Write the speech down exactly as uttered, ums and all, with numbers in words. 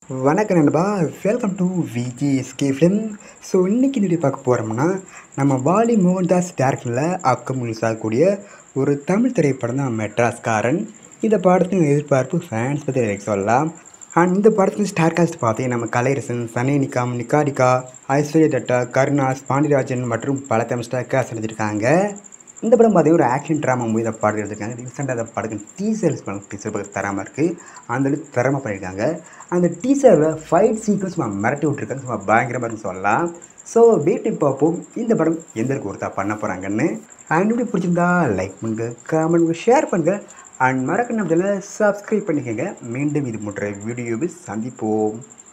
வணக்கம் நண்பா, welcome to VGSK film. So இன்றைக்கி வீடியோ பார்க்க போகிறோம்னா, நம்ம வாலி மோகன்தாஸ் டேரக்டரில் அக்கம் ரிலீஸ் ஆகக்கூடிய ஒரு தமிழ் திரைப்படம் தான் மெட்ராஸ்காரன். இந்த படத்தின் எதிர்பார்ப்பு ஃபேன்ஸ் பற்றி எனக்கு சொல்லலாம். அண்ட் இந்த படத்தின் ஸ்டார் காஸ்ட் பார்த்தீங்கன்னா நம்ம கலையரசன், சனி நிகாம், நிகாரிகா, ஐஸ்வர்யா தட்டா, கருணாஸ், பாண்டியராஜன் மற்றும் பல தமிழ் ஸ்டார் காஸ்ட் செஞ்சுருக்காங்க. இந்த படம் பார்த்தீங்கன்னா ஒரு ஆக்ஷன் ட்ராமா மூவி தான் படம் எடுத்திருக்காங்க. ரீசெண்டாக அந்த படத்துக்கு டீசர்ஸ் டீசர் பக்கம் தராமல் இருக்குது, அந்த அளவுக்கு தரமாக பண்ணியிருக்காங்க. அந்த டீசரில் ஃபைட் சீக்வன்ஸ் நம்ம மிரட்டி விட்ருக்காங்க, சும்மா பயங்கரமாக இருக்குன்னு சொல்லலாம். ஸோ வெயிட் பண்ணி பார்ப்போம் இந்த படம் எந்த அளவுக்கு ஒருத்தா பண்ண போகிறாங்கன்னு. அண்ட் இப்படி பிடிச்சிருந்தா லைக் பண்ணுங்க, கமெண்ட் பண்ணுங்க, ஷேர் பண்ணுங்கள். அண்ட் மறக்க நம்ம சேனலை சப்ஸ்கிரைப் பண்ணிக்கோங்க. மீண்டும் இது போன்ற வீடியோவில் சந்திப்போம்.